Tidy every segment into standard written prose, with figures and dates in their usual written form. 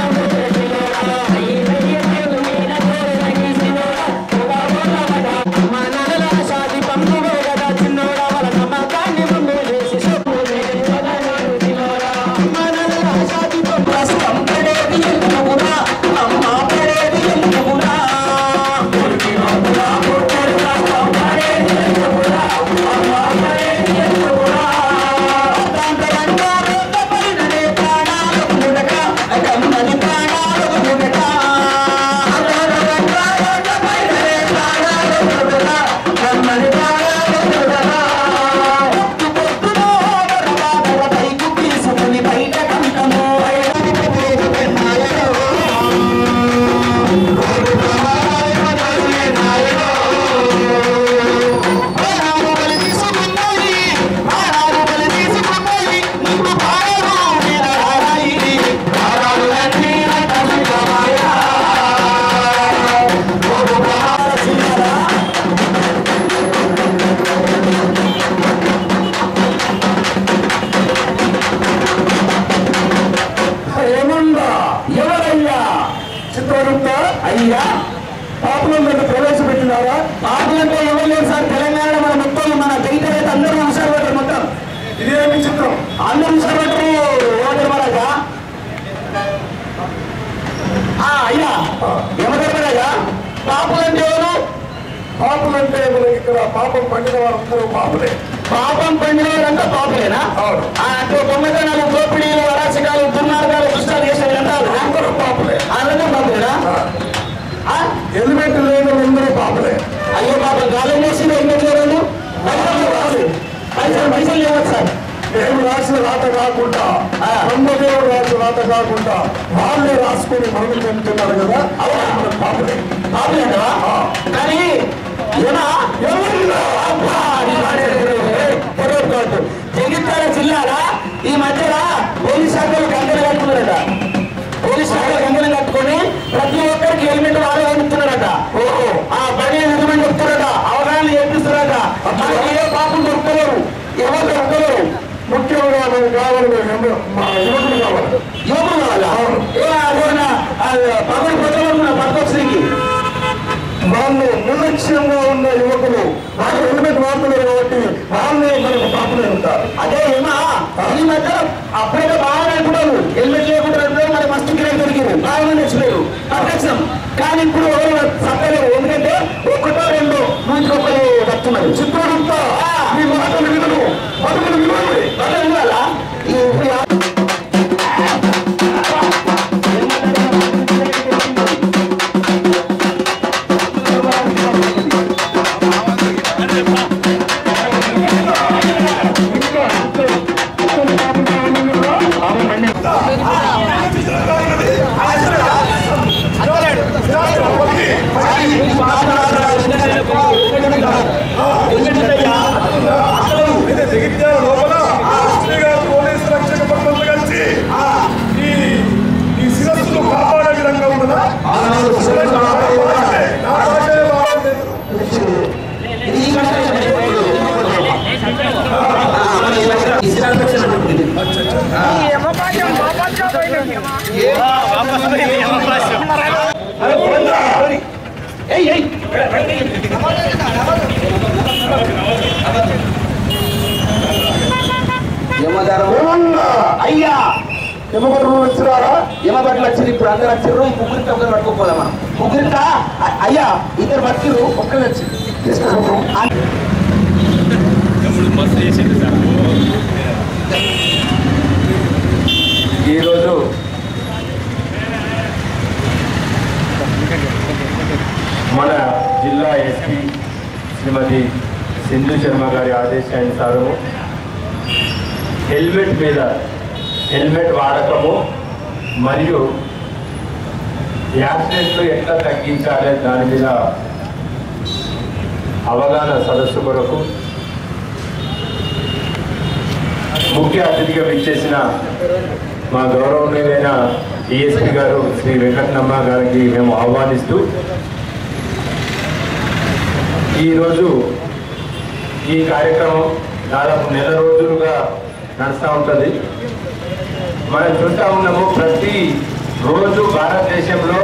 పాపం పండిన వారందరూ పాపలే. పాపం పండిన వారంతా పాపలేనా? దొంగతనాలు, దోపిడీలు, అరాచకాలు, దుర్మార్గాలు, దుష్టాలు చేసే అంటారు అందరూ పాపలే. అందరూ పాపలేనా? హెల్మెట్ లేని అందరూ పాపలే. అయ్యో పాపం గాలం వేసిన హెల్మెట్ లేదు, పైసలు లేవచ్చు సార్. దేవుడు రాసిన రాత కాకుండా, బ్రహ్మదేవుడు రాసిన రాత కాకుండా వాళ్ళే రాసుకొని మనం చెప్తున్నారు కదా, అలా మనం పాపలే. పాపలేదా? కానీ జగిత్యాల జిల్లాలో ఈ మధ్యన పోలీస్ శాఖలు గంగలు కట్టుకున్నారట. పోలీస్ శాఖలు గంగలు కట్టుకొని ప్రతి ఒక్కరికి హెల్మెట్ వాళ్ళే కట్టుతున్నారట. ఆ పని నిజమని చెప్తున్నారట, అవగాహన చేపిస్తున్నారట. ఏ పాపం దొరకలేరు, ఎవరు దొరకలేరు. ముఖ్యంగా మనకు కావాలి, మా యువకులు కావాలి. యువకులు కావాలా? పదవి ప్రజలు పట్టుకొచ్చి వాళ్ళు నిర్లక్ష్యంగా ఉన్న యువకులు వాళ్ళు హెల్మెట్ వాడుతున్నారు కాబట్టి వాళ్ళే మనకు పాపలే ఉంటారు. అదే ఏమా ఈ మధ్య అప్పుడైతే బాగా నడుపుతారు, హెల్మెట్ లేకుండా మరి మస్తు కిరాయి దొరికింది, బాగా నడిచిపోయారు ప్రత్యక్షం. కానీ ఇప్పుడు సత్తలేరు, ఎందుకంటే ఒకటో రెండో నూతికొక్కరు వస్తున్నారు. చిత్రంతా మీ మాటలు వినరు, పదవులు వినాలి. పదవి ఇవ్వాలా? జగిత్యాల లోపల పోలీసు రక్షక భద్రతలు కలిసి ఈ శిరస్సును కాపాడే విధంగా ఉన్నదా? అయ్యా యమభట్లు వచ్చినారా? యమభట్లు వచ్చారు, ఇప్పుడు అందరు వచ్చారు. ఈ ముగ్గురితో ఒకరు పట్టుకోపోదాం మనం. ముగ్గురిత అయ్యా ఇద్దరు పట్టిరు, ఒక్కరు వచ్చి ఈరోజు మన జిల్లా ఎస్పీ శ్రీమతి సింధు శర్మ గారి ఆదేశానుసారము హెల్మెట్ వాడకము మరియు యాక్సిడెంట్లు ఎట్లా తగ్గించాలి దాని మీద అవగాహన సదస్సు కొరకు ముఖ్య అతిథిగా విచ్చేసిన మా గౌరవనీయులైన డిఎస్పీ గారు శ్రీ వెంకటరమణ గారికి మేము ఆహ్వానిస్తూ ఈరోజు ఈ కార్యక్రమం దాదాపు నెల రోజులుగా నడుస్తూ ఉంటుంది. మనం చూస్తూ ఉన్నాము, ప్రతి రోజు భారతదేశంలో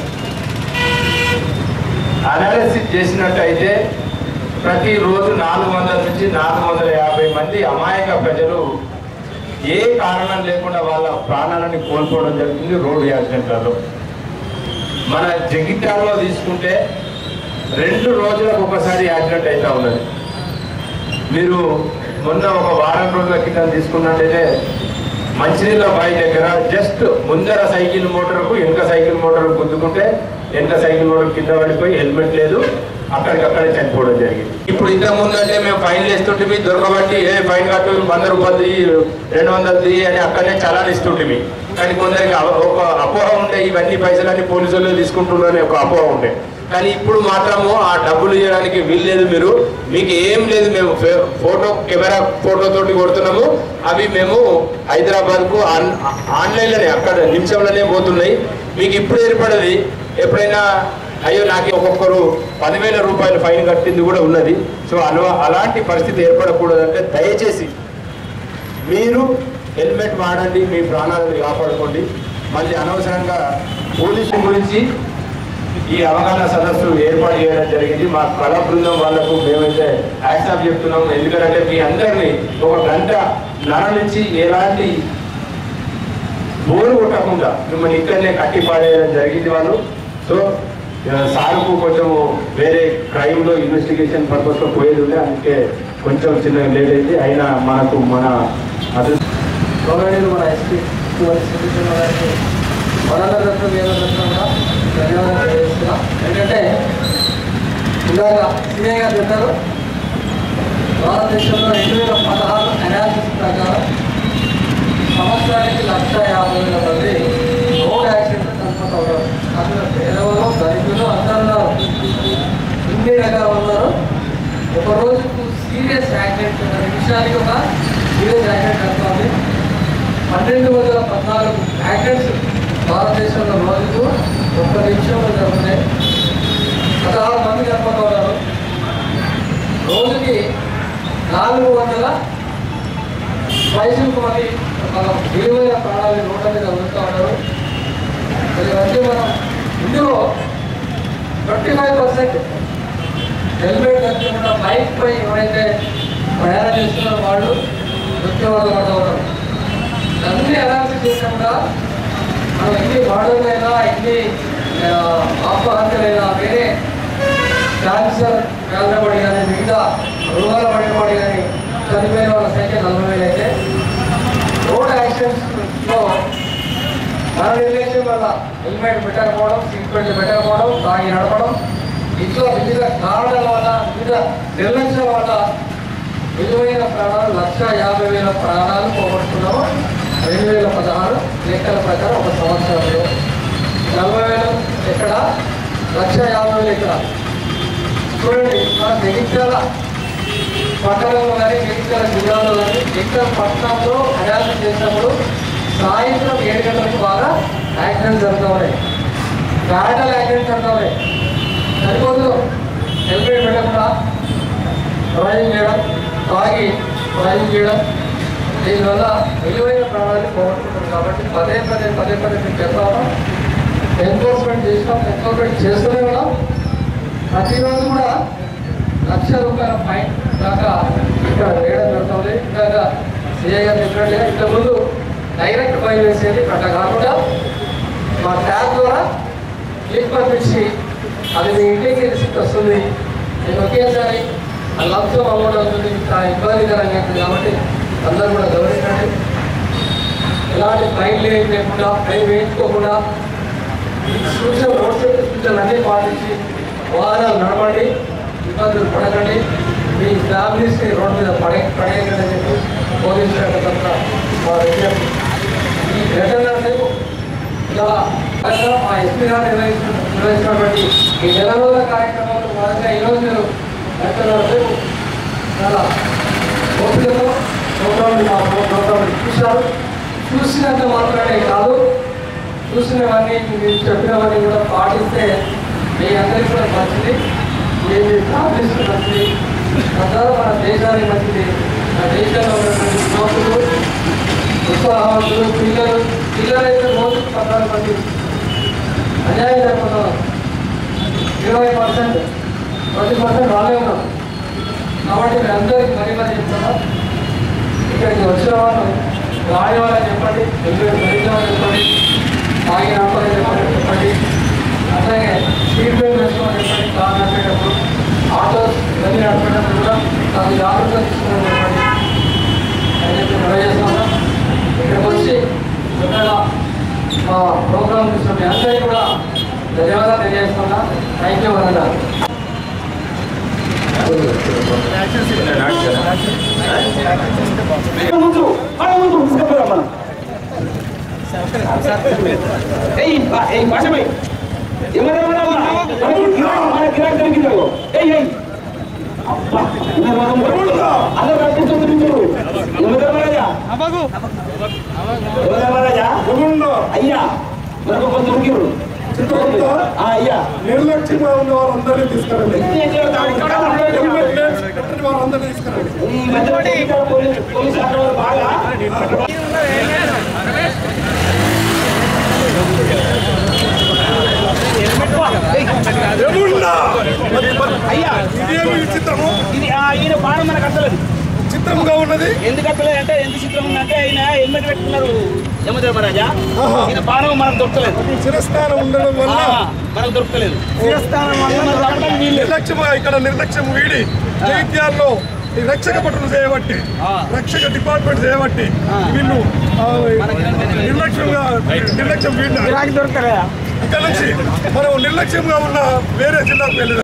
అనాలిసిస్ చేసినట్టయితే ప్రతిరోజు 400 నుంచి 450 మంది అమాయక ప్రజలు ఏ కారణం లేకుండా వాళ్ళ ప్రాణాలని కోల్పోవడం జరుగుతుంది రోడ్డు యాక్సిడెంట్లలో. మన జగిత్యాలలో తీసుకుంటే 2 రోజులకు ఒకసారి యాక్సిడెంట్ అవుతా ఉన్నది. మీరు మొన్న ఒక వారం రోజుల క్రితం తీసుకున్నట్టయితే మంచినీళ్ళ బావి దగ్గర జస్ట్ ముందర సైకిల్ మోటార్కు వెనుక సైకిల్ మోటార్ గుద్దుకుంటే వెనుక సైకిల్ మోటార్ కింద పడిపోయి హెల్మెట్ లేదు, అక్కడికక్కడే చనిపోవడం జరిగింది. ఇప్పుడు ఇంతకుముందు అంటే మేము ఫైన్లు వేస్తుంటే దొరకబట్టి ఏ ఫైన్ కట్టు 100 రూపాయలు 200 అని అక్కడనే చలాన్ ఇస్తుంటే. కానీ కొందరికి ఒక అపోహ ఉండే ఇవన్నీ పైసలన్నీ పోలీసులు తీసుకుంటున్నారని ఒక అపోహ ఉండే. కానీ ఇప్పుడు మాత్రము ఆ డబ్బులు ఇవ్వడానికి వీల్లేదు. మీకు ఏం లేదు, మేము కెమెరా ఫోటోతోటి కొడుతున్నాము. అవి మేము హైదరాబాద్కు ఆన్లైన్లోనే అక్కడ నిమిషంలోనే పోతున్నాయి. మీకు ఇప్పుడు ఏర్పడది. ఎప్పుడైనా అయ్యో నాకు ఒక్కొక్కరు 10,000 రూపాయలు ఫైన్ కట్టింది కూడా ఉన్నది. సో అలాంటి పరిస్థితి ఏర్పడకూడదంటే దయచేసి మీరు హెల్మెట్ వాడండి, మీ ప్రాణాలను కాపాడుకోండి. మళ్ళీ అనవసరంగా పోలీసు గురించి ఈ అవగాహన సదస్సు ఏర్పాటు చేయడం జరిగింది. మా కళా బృందం వాళ్ళకు మేమైతే యాక్సెప్ట్ చెప్తున్నాము. ఎందుకంటే మీ అందరినీ 1 గంటన్నర నుంచి ఎలాంటి బోరు కొట్టకుండా మిమ్మల్ని ఇక్కడనే కట్టి పాడేయడం జరిగింది వాళ్ళు. సో సార్కు కొంచెం వేరే క్రైమ్లో ఇన్వెస్టిగేషన్ పర్పస్లో పోయేది ఉండే, అందుకే కొంచెం చిన్న లేట్ అయింది. అయినా మనకు మన గౌరవనీయులు మన ఎస్పీ గారికి మనందరి కూడా ధన్యవాదాలు తెలియజేస్తున్నాం. ఎందుకంటే ఇందాక సిఐ గారు చెప్పారు, భారతదేశంలో 2016 అనాలిసిస్ ప్రకారం సంవత్సరానికి 150,000 మంది రోడ్ యాక్సిడెంట్ చనిపోతారు. అందులో పేదవాళ్ళు దళితులు అందరూ ఉన్నారు, ఇన్ని రకాలు ఉన్నారు. ఒక రోజుకు సీరియస్ యాక్సిడెంట్, 1 నిమిషానికి ఒక సీరియస్ యాక్సిడెంట్ అవుతుంది. 1214 యాక్సిడెంట్స్ భారతదేశంలో రోజుకు 1 నిమిషంలో జరుగుతాయి. 16 మంది చనిపోతున్నారు. రోజుకి 400 వయసుకు మంది విలువైన ప్రాణాలు రోడ్ల మీద వదులుతూ ఉన్నారు. అంటే మనం ఇందులో 25% హెల్మెట్ ధరించకుండా బైక్ పై ఎవరైతే ప్రయాణం చేస్తున్నారో వాళ్ళు మృత్యువాళ్ళు పడుతూ ఉన్నారు. అన్ని అనాలిసిస్ చేసినా మనం ఎన్ని వాడలైనా ఎన్ని ఆత్మహత్యలైనా వేరే క్యాన్సర్ వ్యాధి కానీ మిగతా రోగాల పడినబడి కానీ చనిపోయిన వాళ్ళ సంఖ్య 40,000 అయితే రోడ్ యాక్సిడెంట్స్లో మన నిర్లక్ష్యం వల్ల హెల్మెట్ పెట్టకపోవడం, సీట్ బెల్ట్ పెట్టకపోవడం, తాగి నడపడం, ఇంట్లో వివిధ కారణాల వల్ల వివిధ నిర్లక్ష్యం వల్ల విలువైన ప్రాణాలు 150,000 ప్రాణాలు పోగొట్టుకున్నాము. 2016 లెక్కల ప్రకారం ఒక సంవత్సరంలో 40,000 ఎక్కడ, 150,000 ఎక్కడ. చూడండి, మన జగిత్యాల పట్టణంలో కానీ జగిత్యాల జిల్లాలో కానీ జగిత్యాల పట్టణంలో అనాలిసిస్ చేసినప్పుడు సాయంత్రం 7 గంటలకు బాగా యాక్సిడెంట్ జరుగుతూ ఉన్నాయి, ఫ్యాటల్ యాక్సిడెంట్ జరుగుతూ ఉన్నాయి. సరిపోదు హెల్మెట్ పెట్టకుండా డ్రైవింగ్ చేయడం, తాగి డ్రైవింగ్ చేయడం, దీనివల్ల విలువైన ప్రాణాలు పోగొట్టుకుంటారు. కాబట్టి పదే పదే మేము చెప్తాము, ఎన్ఫోర్స్మెంట్ చేసినాం, ఎన్ఫోర్స్మెంట్ చేస్తూనే ఉన్నాం. ప్రతిరోజు కూడా 1,00,000 రూపాయల ఫైన్ దాకా ఇక్కడ వేయడం జరుగుతుంది. ఇందాక సిఐ గారు చెప్పినట్టుగా ఇంతకుముందు డైరెక్ట్ ఫైన్ వేసేది, అట్లా కాకుండా మా ట్యాబ్ ద్వారా క్లిక్ పంపించి అది మీ ఇంటికి రిసిప్ట్ వస్తుంది. నేను ఒకేసారి ఆ లంచం అమౌంట్ అవుతుంది, ఇబ్బందికరంగా ఉంటుంది. కాబట్టి అందరూ కూడా గౌరవించండి. ఎలాంటి ఫైన్లు ఏం లేకుండా, ఫైన్ వేయించుకోకుండా సూచన రోడ్ సేఫ్టీ సూచనలు అన్నీ పాటించి వాహనాలు నడవండి, ఇబ్బందులు పడకండి, మీ ఫ్యామిలీస్ని రోడ్డు మీద పడేయకండి అని చెప్పి పోలీసు శాఖ తరఫున మా విజ్ఞప్తి. ఈ ఘటన ఇలా మా ఎస్పీ గారు నిర్వహిస్తున్నటువంటి ఈ 1 నెల రోజుల కార్యక్రమంలో భాగంగా ఈరోజు మీరు ఘటనలు చాలా ఓపికతో ప్రోగ్రాం చూశారు. చూసినంత మాత్రమే కాదు, చూసినవన్నీ మీరు చెప్పినవన్నీ కూడా పాటిస్తే మీ అందరికీ కూడా మంచిది, మీ ఫ్యామిలీస్ మంచిది, తద్వారా మన దేశానికి మంచిది. మన దేశంలో ఉన్నటువంటి యువకులు, ఉత్సాహవంతులు, పిల్లలు పిల్లలైతే రోజుకు 14 మంది అన్యాయం జరుగుతున్నాం. 20% 20% వాళ్ళే ఉన్నాం. కాబట్టి మీరు అందరికీ మరీ చెప్తున్నా, ఇక్కడికి వచ్చిన వాళ్ళు రాని వాళ్ళని చెప్పండి, వెళ్ళిన వాళ్ళని చెప్పండి, తాగిన ఆపని చెప్పండి, అట్లాగే స్పీడ్ బ్రేక్ వేసుకోమని చెప్పండి. కార్ నడిపేటప్పుడు ఆటోస్ ఇవన్నీ నడిపేటప్పుడు కూడా చాలా జాగ్రత్తగా తీసుకోమని చెప్పండి అని చెప్పి నిర్వహిస్తున్నాం. ఇక్కడికి వచ్చి ఒకవేళ మా ప్రోగ్రామ్ చూసిన మీ అందరికీ కూడా ధన్యవాదాలు తెలియజేస్తున్నా. థ్యాంక్ యూ అన్నారు. అయ్యా నిర్లక్ష్యంగా ఉన్న వాళ్ళందరినీ తీసుకురండి. వాళ్ళందరినీ తీసుకురండి. చిత్రము ఈయన బాణం మనకు అసలేదు చిత్రంగా ఉన్నది. ఎందుకు అసలేదు అంటే ఎంత చిత్రం ఉందంటే ఆయన హెల్మెట్ పెట్టుకున్నారు యమధర్మరాజా. ఈయన బాణం మనకు దొరకలేదు. శిరస్థానం ఉండడం వల్ల మనకు దొరకలేదు. నిర్లక్ష్యం ఇక్కడ నిర్లక్ష్యం వీడి జైత్యాల్లో రక్షక భటులు చేయబట్టి, రక్షక డిపార్ట్మెంట్ చేయబట్టి వీళ్ళు నిర్లక్ష్యం వీడి ఇక్కడ నుంచి మనం నిర్లక్ష్యంగా ఉన్న వేరే జిల్లాకు వెళ్ళి